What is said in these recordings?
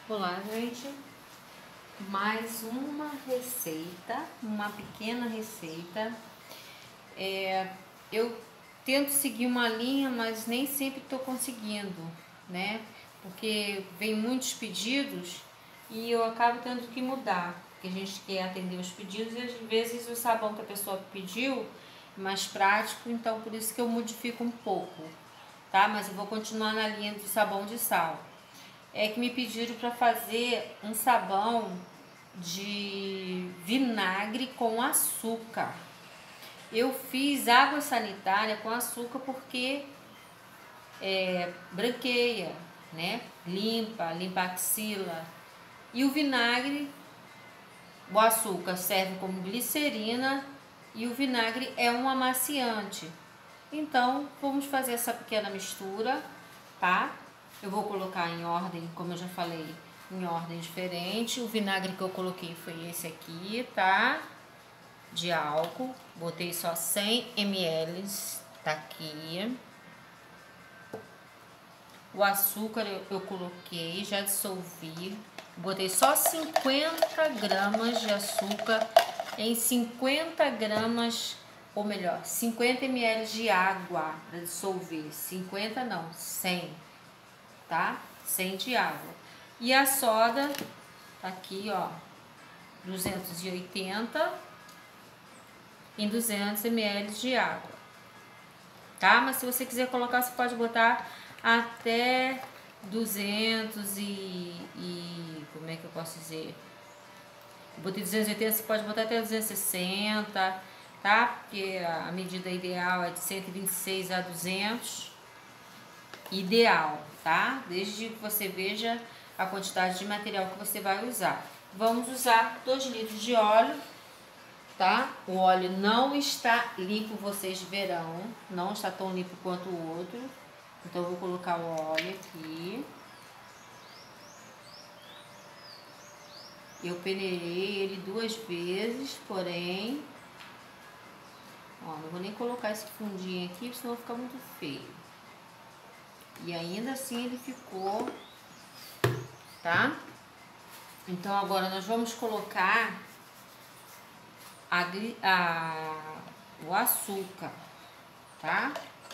Olá, gente. Mais uma receita, uma pequena receita. Eu tento seguir uma linha, mas nem sempre estou conseguindo, né? Porque vem muitos pedidos e eu acabo tendo que mudar, porque a gente quer atender os pedidos e às vezes o sabão que a pessoa pediu é mais prático, então por isso que eu modifico um pouco, tá? Mas eu vou continuar na linha do sabão de sal. É que me pediram para fazer um sabão de vinagre com açúcar. Eu fiz água sanitária com açúcar porque branqueia, né? Limpa a axila. E o vinagre, o açúcar serve como glicerina e o vinagre é um amaciante. Então, vamos fazer essa pequena mistura, tá? Eu vou colocar em ordem, como eu já falei, em ordem diferente. O vinagre que eu coloquei foi esse aqui, tá? De álcool. Botei só 100 ml, tá aqui. O açúcar eu coloquei, já dissolvi. Botei só 50 gramas de açúcar em 50 gramas, ou melhor, 50 ml de água para dissolver. 50 não, 100, tá? 100 de água. E a soda, tá aqui, ó, 280 em 200 ml de água, tá? Mas se você quiser colocar, você pode botar até 200 como é que eu posso dizer? Eu botei 280, você pode botar até 260, tá? Porque a medida ideal é de 126 a 200. Ideal, tá? Desde que você veja a quantidade de material que você vai usar. Vamos usar 2 litros de óleo, tá? O óleo não está limpo, vocês verão, não está tão limpo quanto o outro. Então, eu vou colocar o óleo aqui. Eu peneirei ele 2 vezes, porém... Ó, não vou nem colocar esse fundinho aqui, senão vai ficar muito feio. E ainda assim ele ficou, tá? Então, agora nós vamos colocar o açúcar, tá?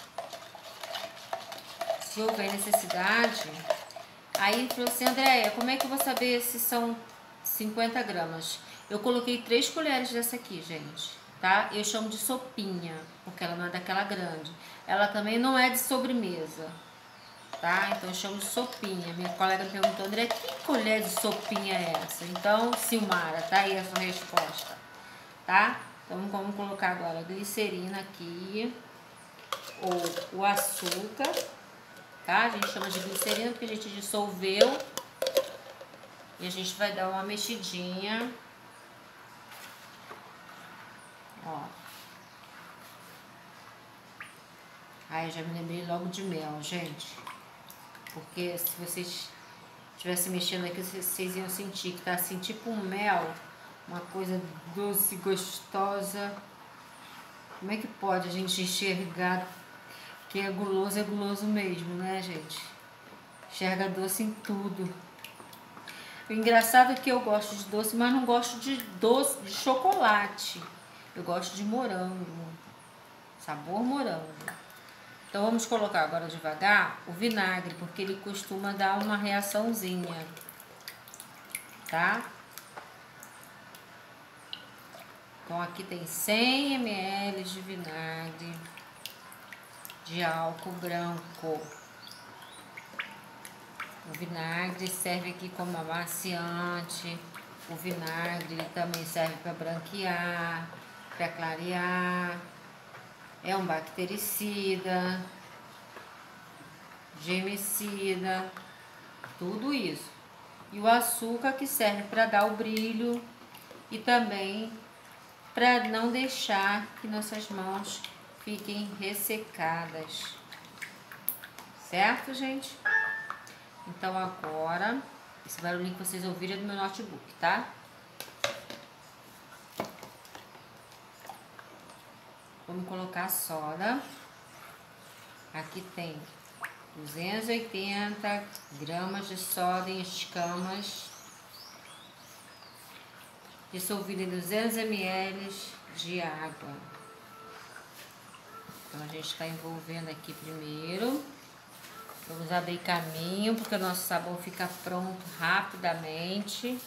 Se houver necessidade. Aí ele falou assim: Andréia, como é que eu vou saber se são 50 gramas? Eu coloquei 3 colheres dessa aqui, gente, tá? Eu chamo de sopinha, porque ela não é daquela grande. Ela também não é de sobremesa, tá? Então eu chamo de sopinha. Minha colega me perguntou: Andréia, que colher de sopinha é essa? Então, Silmara, tá aí a sua resposta, tá? Então vamos colocar agora a glicerina aqui, ou o açúcar, tá? A gente chama de glicerina porque a gente dissolveu e a gente vai dar uma mexidinha, ó. Aí já me lembrei logo de mel, gente, porque se vocês estivessem mexendo aqui, vocês iam sentir que tá assim, tipo um mel, uma coisa doce, gostosa. Como é que pode a gente enxergar que é guloso mesmo, né, gente? Enxerga doce em tudo. O engraçado é que eu gosto de doce, mas não gosto de doce de chocolate. Eu gosto de morango, sabor morango. Então vamos colocar agora devagar o vinagre, porque ele costuma dar uma reaçãozinha, tá? Então aqui tem 100 ml de vinagre de álcool branco. O vinagre serve aqui como amaciante. O vinagre também serve para branquear, para clarear. É um bactericida, germicida, tudo isso. E o açúcar que serve para dar o brilho e também para não deixar que nossas mãos fiquem ressecadas. Certo, gente? Então agora, esse barulhinho que vocês ouviram é do meu notebook, tá? Vamos colocar a soda. Aqui tem 280 gramas de soda em escamas, dissolvido em 200 ml de água. Então a gente está envolvendo aqui primeiro. Vamos abrir caminho, porque o nosso sabão fica pronto rapidamente.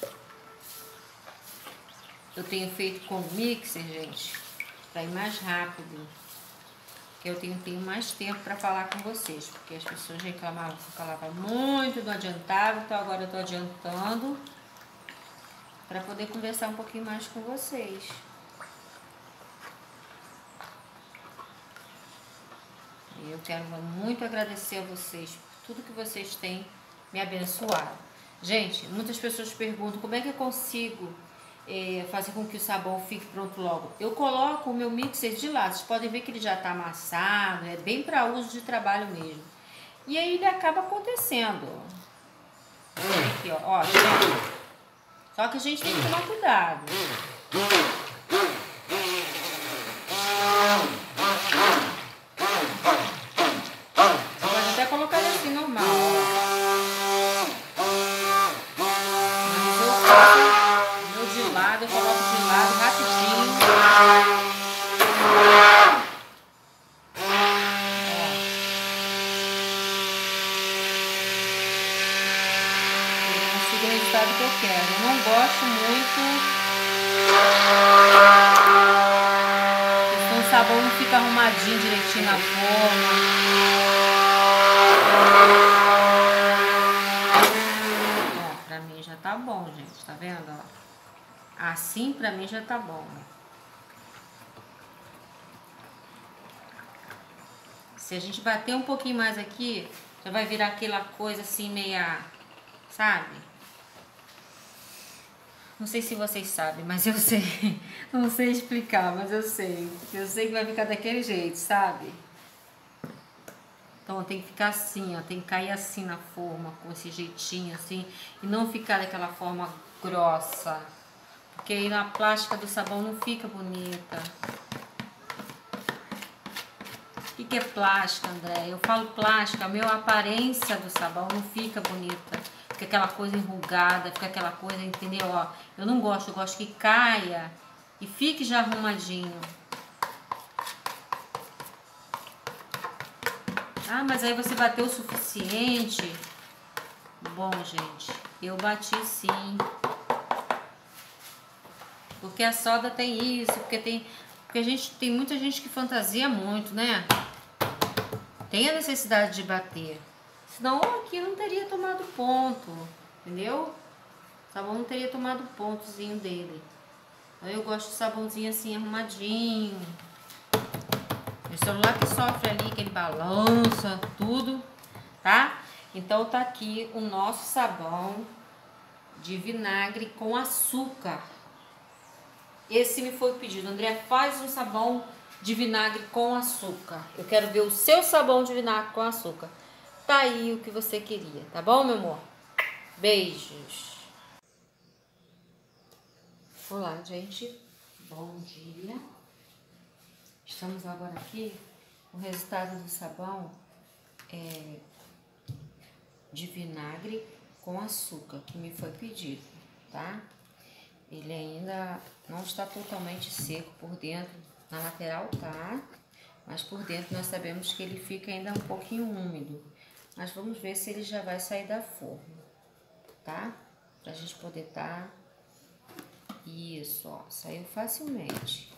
Eu tenho feito com mixer, gente, para ir mais rápido. Que eu tenho mais tempo para falar com vocês, porque as pessoas reclamavam que eu falava muito, não adiantava, então agora eu tô adiantando para poder conversar um pouquinho mais com vocês. E eu quero muito agradecer a vocês por tudo que vocês têm me abençoado. Gente, muitas pessoas perguntam como é que eu consigo fazer com que o sabão fique pronto logo. Eu coloco o meu mixer de lado, vocês podem ver que ele já está amassado, é bem para uso de trabalho mesmo. E aí ele acaba acontecendo. Aqui, ó, só que a gente tem que tomar cuidado. Você pode até colocar ele assim normal, eu coloco de lado rapidinho. Eu consigo o resultado que eu quero. Eu não gosto muito. Então o sabão não fica arrumadinho direitinho na forma. Ó, pra mim já tá bom, gente. Tá vendo? Ó. Assim pra mim já tá bom. Se a gente bater um pouquinho mais aqui, já vai virar aquela coisa assim meia, sabe? Não sei se vocês sabem, mas eu sei. Não sei explicar, mas eu sei. Eu sei que vai ficar daquele jeito, sabe? Então tem que ficar assim, ó. Tem que cair assim na forma, com esse jeitinho assim. E não ficar daquela forma grossa. Porque aí na plástica do sabão não fica bonita. O que é plástica, André? Eu falo plástica, a minha aparência do sabão não fica bonita. Fica aquela coisa enrugada, fica aquela coisa, entendeu? Ó, eu não gosto, eu gosto que caia e fique já arrumadinho. Ah, mas aí você bateu o suficiente? Bom, gente, eu bati sim. Porque a soda tem isso, porque tem muita gente que fantasia muito, né? Tem a necessidade de bater. Senão aqui não teria tomado ponto, entendeu? O sabão não teria tomado o pontozinho dele. Então eu gosto de sabãozinho assim arrumadinho. Meu celular que sofre ali, que ele balança, tudo, tá? Então tá aqui o nosso sabão de vinagre com açúcar. Esse me foi o pedido. André, faz um sabão de vinagre com açúcar. Eu quero ver o seu sabão de vinagre com açúcar. Tá aí o que você queria, tá bom, meu amor? Beijos. Olá, gente. Bom dia. Estamos agora aqui com o resultado do sabão de vinagre com açúcar, que me foi pedido, tá? Ele ainda não está totalmente seco por dentro, na lateral tá, mas por dentro nós sabemos que ele fica ainda um pouquinho úmido. Mas vamos ver se ele já vai sair da forma, tá? Pra gente poder tá... Isso, ó, saiu facilmente.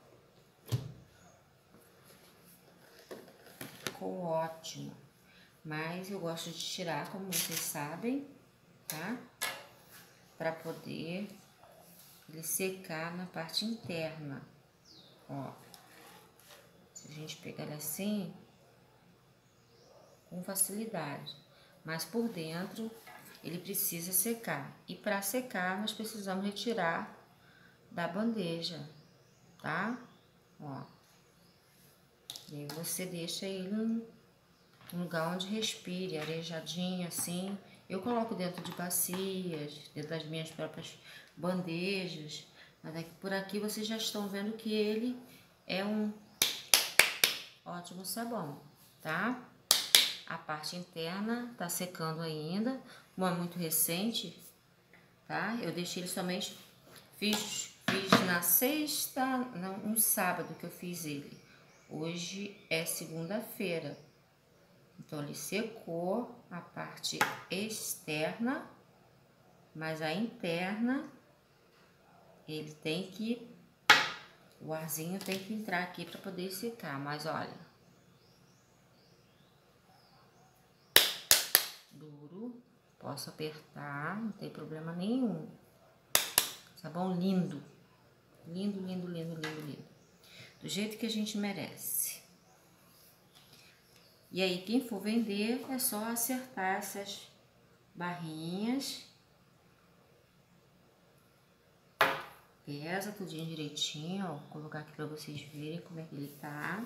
Ficou ótimo. Mas eu gosto de tirar, como vocês sabem, tá? Pra poder ele secar na parte interna, ó. Se a gente pegar ele assim, com facilidade, mas por dentro ele precisa secar. E para secar nós precisamos retirar da bandeja, tá? Ó. E aí você deixa ele num lugar onde respire, arejadinho assim. Eu coloco dentro de bacias, dentro das minhas próprias bandejas, mas aqui, por aqui vocês já estão vendo que ele é um ótimo sabão, tá? a parte interna tá secando ainda, como é muito recente, tá? Eu deixei ele somente, fiz na sexta, não, no sábado que eu fiz ele. Hoje é segunda-feira. Então ele secou a parte externa, mas a interna ele tem que, o arzinho tem que entrar aqui para poder secar, mas olha, duro, posso apertar, não tem problema nenhum. Sabão lindo, lindo, lindo, lindo, lindo, lindo, do jeito que a gente merece. E aí quem for vender é só acertar essas barrinhas, pesa tudinho direitinho, ó, vou colocar aqui para vocês verem como é que ele tá.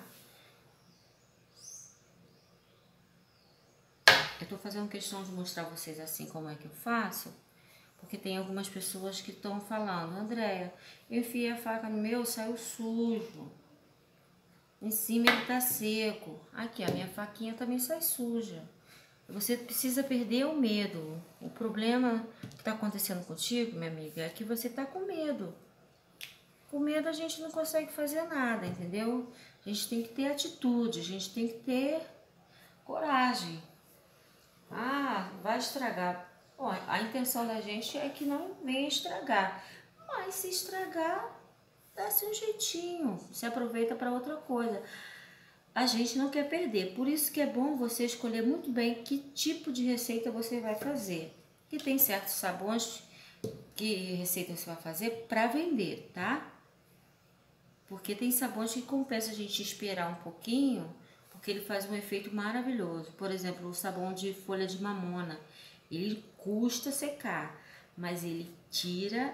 Eu tô fazendo questão de mostrar a vocês assim como é que eu faço, porque tem algumas pessoas que estão falando: Andréia, eu enfiei a faca no meu, saiu sujo. Em cima ele tá seco. Aqui, a minha faquinha também sai suja. Você precisa perder o medo. O problema que tá acontecendo contigo, minha amiga, é que você tá com medo. Com medo a gente não consegue fazer nada, entendeu? A gente tem que ter atitude, a gente tem que ter coragem. Ah, vai estragar. Bom, a intenção da gente é que não venha estragar. Mas se estragar, dá-se um jeitinho. Se aproveita para outra coisa. A gente não quer perder. Por isso que é bom você escolher muito bem que tipo de receita você vai fazer. Que tem certos sabores que receita você vai fazer para vender, tá? Porque tem sabões que compensa a gente esperar um pouquinho, porque ele faz um efeito maravilhoso. Por exemplo, o sabão de folha de mamona, ele custa secar, mas ele tira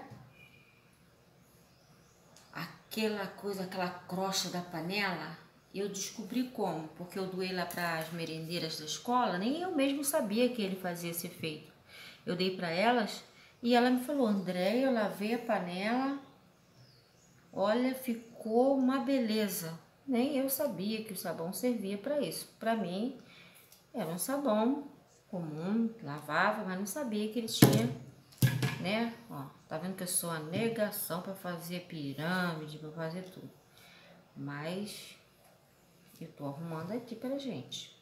aquela coisa, aquela crosta da panela. Eu descobri como, porque eu doei lá para as merendeiras da escola, nem eu mesmo sabia que ele fazia esse efeito. Eu dei para elas e ela me falou: Andréia, eu lavei a panela, olha, ficou uma beleza. Nem eu sabia que o sabão servia para isso. Para mim, era um sabão comum, lavava, mas não sabia que ele tinha, né? Ó, tá vendo que eu sou a negação para fazer pirâmide, para fazer tudo. Mas eu tô arrumando aqui pra gente,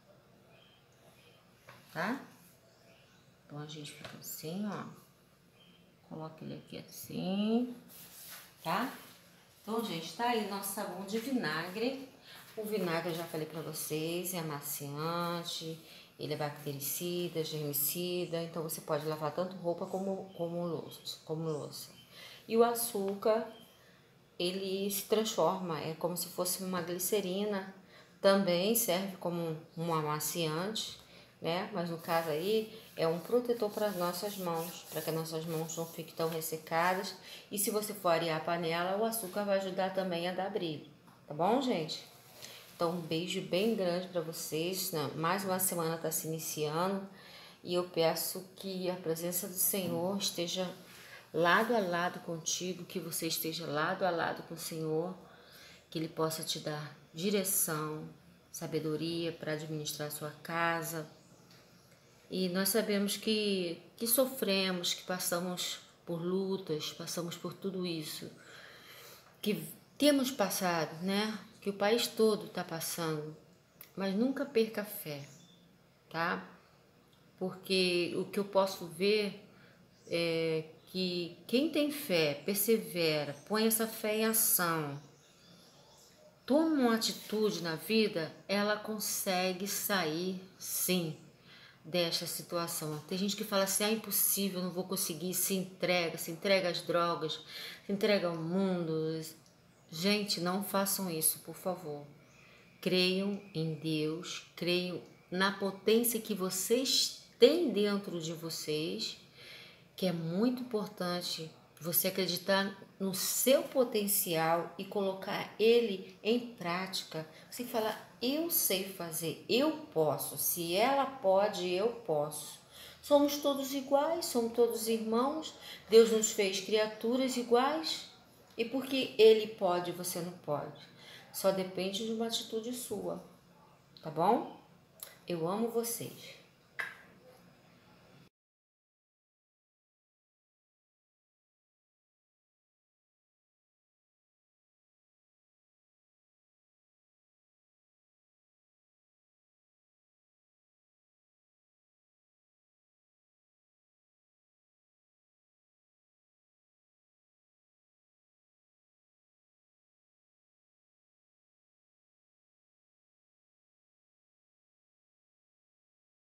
tá? Então a gente fica assim, ó. Coloca ele aqui assim, tá? Então, gente, tá aí nosso sabão de vinagre. O vinagre, eu já falei pra vocês, é amaciante, ele é bactericida, germicida, então você pode lavar tanto roupa como louça. E o açúcar, ele se transforma, é como se fosse uma glicerina, também serve como um amaciante, né? Mas no caso aí é um protetor para as nossas mãos, para que as nossas mãos não fiquem tão ressecadas. E se você for arear a panela, o açúcar vai ajudar também a dar brilho, tá bom, gente? Então um beijo bem grande para vocês, né? Mais uma semana está se iniciando e eu peço que a presença do Senhor esteja lado a lado contigo, que você esteja lado a lado com o Senhor, que Ele possa te dar direção, sabedoria para administrar a sua casa. E nós sabemos que sofremos, que passamos por lutas, passamos por tudo isso, que temos passado, né? Que o país todo está passando, mas nunca perca a fé, tá? Porque o que eu posso ver é que quem tem fé, persevera, põe essa fé em ação, toma uma atitude na vida, ela consegue sair, sim, desta situação. Tem gente que fala assim: é impossível, não vou conseguir, se entrega às drogas, se entrega ao mundo. Gente, não façam isso, por favor. Creiam em Deus, creiam na potência que vocês têm dentro de vocês, que é muito importante você acreditar no seu potencial e colocar ele em prática. Você fala: eu sei fazer, eu posso. Se ela pode, eu posso. Somos todos iguais, somos todos irmãos. Deus nos fez criaturas iguais. E porque ele pode, você não pode. Só depende de uma atitude sua, tá bom? Eu amo vocês.